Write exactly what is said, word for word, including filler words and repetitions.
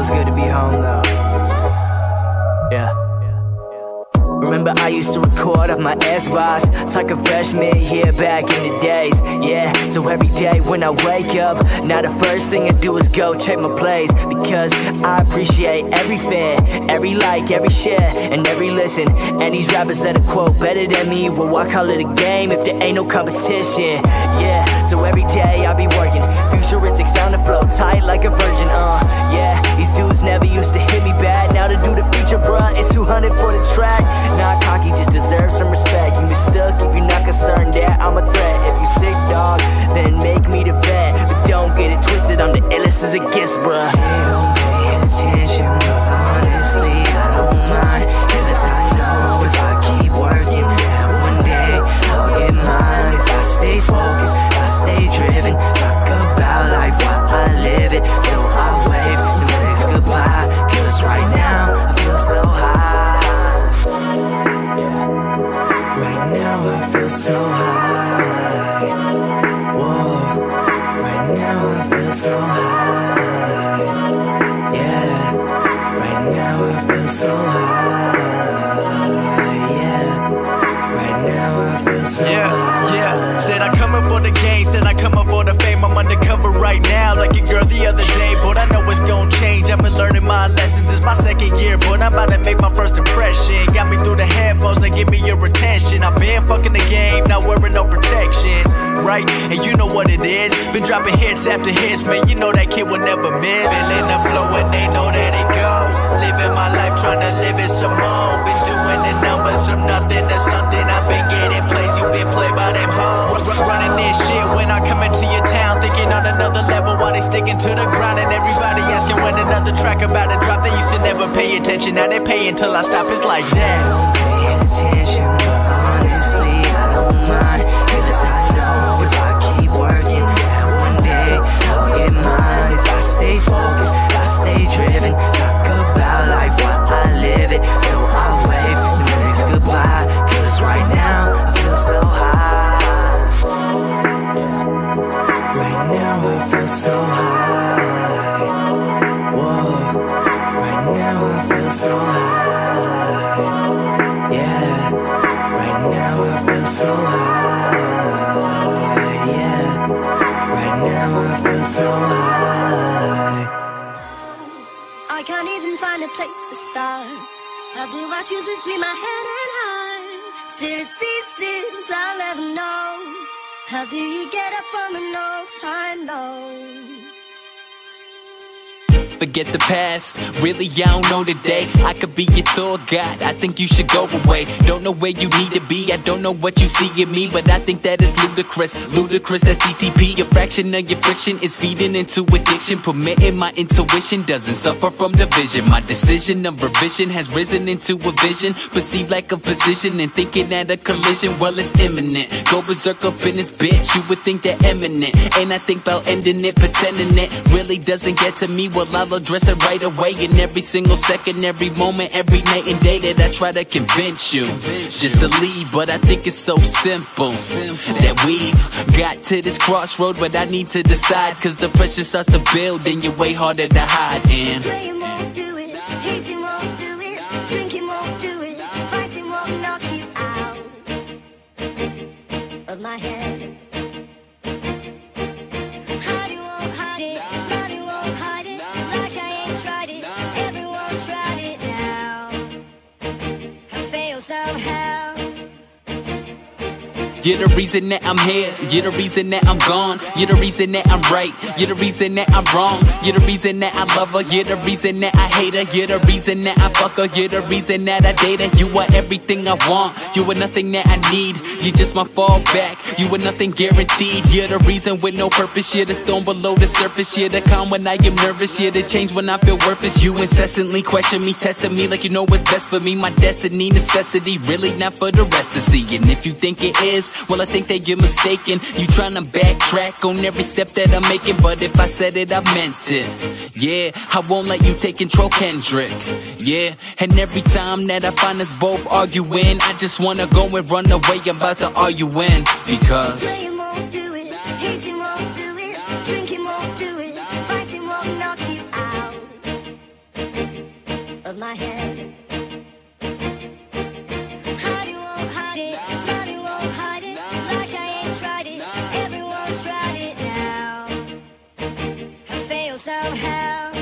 good to be home though. Yeah. Remember I used to record off my S-Box, like a freshman year back in the days. Yeah, so every day when I wake up, now the first thing I do is go check my plays, because I appreciate every fan, every like, every share, and every listen. And these rappers that are quote better than me, well, I call it a game if there ain't no competition. Yeah, so every day I be working, futuristic sound and flow tight like a virgin. Uh, yeah, these dudes never used to hit me bad. Now to do the feature, bruh, it's two hundred for the track. Not cocky, just deserve some respect. You mistook if you're not concerned that I'm a threat. If you sick, dog, then make me the vet. But don't get it twisted, I'm the illest as it gets, bruh. They don't pay attention, but honestly, I don't mind. Cause I know if I keep working, that one day I'll get mine. If I stay focused, I stay driven, talk about life while I live it. So I wave, no thanks, goodbye. Cause right now, I feel so high. Right now I feel so high. Whoa. Right now I feel so high. Yeah. Right now I feel so high. Yeah. Right now I feel so yeah, high. Yeah, said I come up for the game, said I come up for the fame. I'm undercover right now like your girl the other day, but I know it's gonna change. I've been learning my lessons, it's my second year, but I'm about to make my first impression. Got me through the headphones, they give me your attention. I've been fucking the game, not wearing no protection, right? And you know what it is, been dropping hits after hits, man, you know that kid will never miss. Feeling the flow and they know that it go. Living my life, trying to live it some more. Been doing the numbers from nothing to something. I've been getting plays, you been played by them hoes. Running this shit when I come into your town, thinking on another level while they sticking to the ground. And everybody asking when another track about to drop. They used to never pay attention, now they pay until I stop. It's like that. Don't pay attention, but honestly I don't mind. Cause I know if I keep working, that one day I'll get mine. If I stay focused, I stay driven, talk about life while I live it. So I wave, no thanks, goodbye. Cause right now I feel so high. Right now I feel so high. Whoa. Right now I feel so high. Yeah. Right now I feel so high. Yeah. Right now I feel so high. I can't even find a place to start. How do I choose between my head and heart? Till it ceases, I'll never know. How do you get up from an all-time low? Forget the past, really I don't know today. I could be your tour guide, I think you should go away. Don't know where you need to be, I don't know what you see in me, but I think that is ludicrous, ludicrous, that's D T P. A fraction of your friction is feeding into addiction, permitting my intuition doesn't suffer from division. My decision of revision has risen into a vision, perceived like a position and thinking that a collision, well it's imminent. Go berserk up in this bitch, you would think they're eminent, and I think about ending it, pretending it really doesn't get to me. Well I'll address it right away in every single second, every moment, every night and day that I try to convince you just to leave. But I think it's so simple that we've got to this crossroad, but I need to decide, cause the pressure starts to build and you're way harder to hide. And Praying won't do it, hating won't do it, drinking won't do it, fighting won't knock you out of my head. Hiding won't hide it, smiling won't hide it, like I ain't tried it, everyone's tried it now, and failed somehow. you're the reason that I'm here, you're the reason that I'm gone, you're the reason that I'm right, you're the reason that I'm wrong, you're the reason that I love her, you're the reason that I hate her, you're the reason that I fuck her, you're the reason that I date her. You are everything I want, you are nothing that I need, you're just my fallback, you are nothing guaranteed. You're the reason with no purpose, you're the storm below the surface, you're the calm when I am nervous, you're the change when I feel worthless. You incessantly question me, testing me like you know what's best for me, my destiny, necessity, really not for the rest to see. And if you think it is, well I think that you're mistaken. You tryna backtrack on every step that I'm making, but if I said it, I meant it. Yeah, I won't let you take control, Kendrick. Yeah, and every time that I find us both arguing, I just wanna go and run away. I'm about to argue in, because Praying won't do it, hating won't do it, drinking won't do it, fighting won't knock you out my head. Hide it, won't hide it, smile it, won't hide it, like I ain't tried it, everyone's tried it now, I fail somehow.